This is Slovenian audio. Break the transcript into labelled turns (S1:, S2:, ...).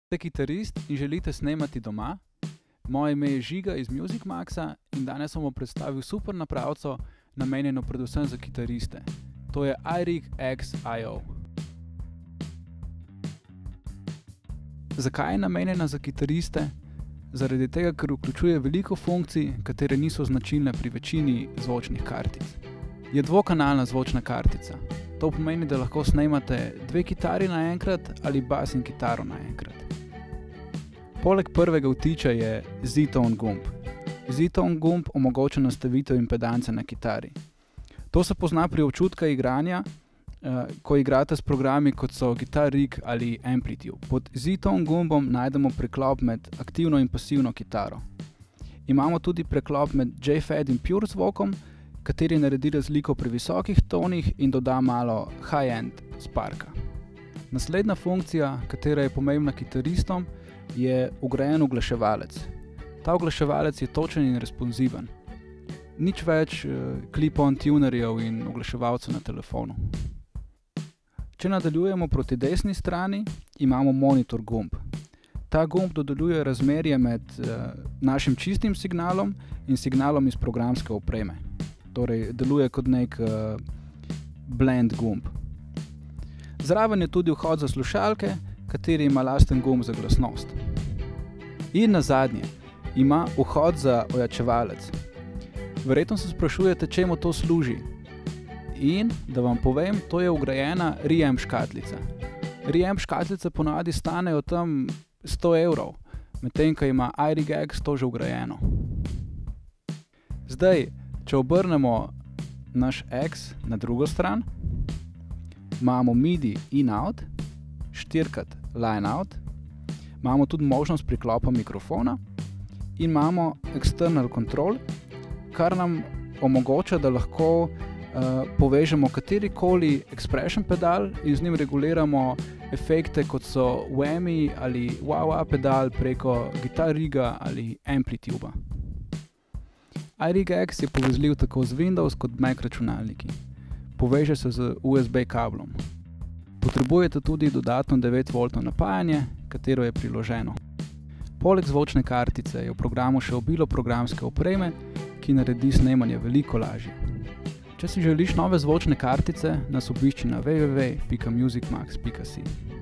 S1: Ste kitarist in želite snemati doma? Moje ime je Žiga iz Multimedia in danes vam bom predstavil super napravco, namenjeno predvsem za kitariste. To je guitarist AXE I. Zakaj je namenjena za kitariste? Zaradi tega, ker vključuje veliko funkcij, katere niso značilne pri večini zvočnih kartic. Je dvokanalna zvočna kartica. To pomeni, da lahko snemate dve kitari naenkrat ali bas in kitaro naenkrat. Poleg prvega vtiča je Z-tone gumb. Z-tone gumb omogoča nastavitev impedance na kitari. To se pozna pri občutku igranja, ko igrate s programi kot so Guitar Rig ali Amplitude. Pod Z-tone gumbom najdemo preklop med aktivno in pasivno kitaro. Imamo tudi preklop med J-Fed in Pure zvokom, kateri naredi razliko pri visokih tonih in doda malo high-end sparka. Naslednja funkcija, katera je pomembna kitaristom, je vgrajen uglaševalec. Ta uglaševalec je točen in responsiven. Nič več clip-on tunerjev in uglaševalcev na telefonu. Če nadaljujemo proti desni strani, imamo monitor gumb. Ta gumb dodeljuje razmerje med našim čistim signalom in signalom iz programske opreme. Torej, deluje kot nek blend gumb. Zraven je tudi vhod za slušalke, kateri ima lasten gumb za glasnost. In nazadnje, ima vhod za ojačevalec. Verjetno se sprašujete, čemu to služi. In, da vam povem, to je vgrajena reamp škatlica. Reamp škatlice ponavadi stanejo tam 100 €, medtem ko ima guitarist AXE to že vgrajeno. Zdaj, če obrnemo naš AXE na drugo stran, imamo MIDI in-out, 4x line-out, imamo tudi možnost priklopa mikrofona in imamo external control, kar nam omogoča, da lahko povežemo katerikoli expression pedal in z njim reguliramo efekte, kot so whammy ali wah-wah pedal preko Guitar Riga ali Amplitude. Guitarist AXE je povezljiv tako z Windows kot Mac računalniki. Poveže se z USB kablom. Potrebujete tudi dodatno 9V napajanje, katero je priloženo. Poleg zvočne kartice je v programu še obilo programske opreme, ki naredi snemanje veliko lažje. Če si želiš nove zvočne kartice, nas obišči na www.musicmax.si.